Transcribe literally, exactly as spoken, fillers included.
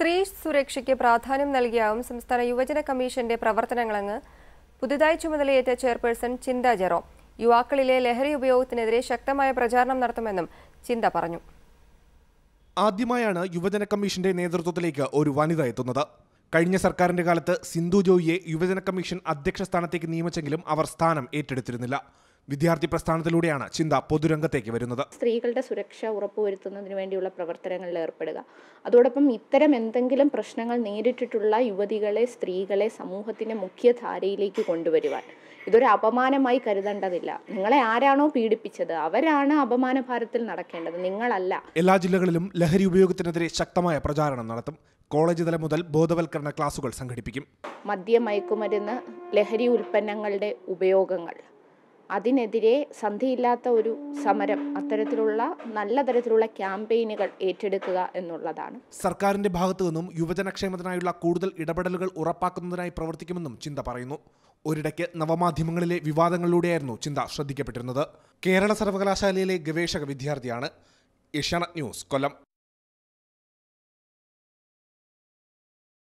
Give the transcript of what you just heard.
സ്ത്രീ സുരക്ഷയ്ക്ക് പ്രാധാന്യം നൽകിയാവും സംസ്ഥാന യുവജന കമ്മീഷന്റെ പ്രവർത്തനങ്ങളെന്ന് പുതുതായി ചുമതലയേറ്റ ചെയർപേഴ്സൺ ചിന്ത ജെറോം. യുവാക്കളിലെ ലഹരി ഉപയോഗത്തിനെതിരെ ശക്തമായ പ്രചാരണം നടത്തുമെന്നും ചിന്ത പറഞ്ഞു. ആദ്യമായാണ് യുവജന കമ്മീഷന്റെ നേതൃത്വത്തിലേക്ക് ഒരു വനിത എത്തുന്നത്. കഴിഞ്ഞ സർക്കാരിന്റെ കാലത്ത് സിന്ധു ജോയിയെ യുവജന കമ്മീഷൻ അധ്യക്ഷ സ്ഥാനത്തേക്ക് നിയമിച്ചെങ്കിലും അവർ സ്ഥാനം ഏറ്റെടുത്തിരുന്നില്ല. വിദ്യാർത്ഥി പ്രസ്ഥാനത്തിലൂടെയാണ് ചിന്ത പൊതുരംഗത്തേക്ക് വരുന്നത്. സ്ത്രീകളുടെ സുരക്ഷ ഉറപ്പുവരുത്തുന്നതിന് വേണ്ടിയുള്ള പ്രവർത്തനങ്ങളിൽ ഏർപ്പെടുക, അതോടൊപ്പം ഇത്തരം എന്തെങ്കിലും പ്രശ്നങ്ങൾ നേരിട്ടിട്ടുള്ള യുവതികളെ, സ്ത്രീകളെ സമൂഹത്തിന്റെ മുഖ്യധാരയിലേക്ക് കൊണ്ടുവരുവാൻ. ഇതൊരു അപമാനമായി കരുതേണ്ടതില്ല. നിങ്ങളെ ആരാണോ പീഡിപ്പിച്ചത് അവരാണ് അപമാന ഭാരത്തിൽ നടക്കേണ്ടത്, നിങ്ങളല്ല. എല്ലാ ജില്ലകളിലും ലഹരി ഉപയോഗത്തിനെതിരെ ശക്തമായ പ്രചാരണം നടത്തും. കോളേജ് തലം മുതൽ ബോധവൽക്കരണ ക്ലാസുകൾ സംഘടിപ്പിക്കും. മദ്യം, മയക്കുമരുന്ന്, ലഹരി ഉൽപ്പന്നങ്ങളുടെ ഉപയോഗങ്ങൾ, അതിനെതിരെ സന്ധിയില്ലാത്ത ഒരു സമരം, അത്തരത്തിലുള്ള നല്ല തരത്തിലുള്ള ക്യാമ്പയിനുകൾ ഏറ്റെടുക്കുക എന്നുള്ളതാണ്. സർക്കാരിന്റെ ഭാഗത്തു നിന്നും യുവജനക്ഷേമത്തിനായുള്ള കൂടുതൽ ഇടപെടലുകൾ ഉറപ്പാക്കുന്നതിനായി പ്രവർത്തിക്കുമെന്നും ചിന്ത പറയുന്നു. ഒരിടയ്ക്ക് നവമാധ്യമങ്ങളിലെ വിവാദങ്ങളിലൂടെയായിരുന്നു ചിന്ത ശ്രദ്ധിക്കപ്പെട്ടിരുന്നത്. കേരള സർവകലാശാലയിലെ ഗവേഷക വിദ്യാർത്ഥിയാണ്. ഏഷ്യാനെറ്റ് ന്യൂസ്, കൊല്ലം.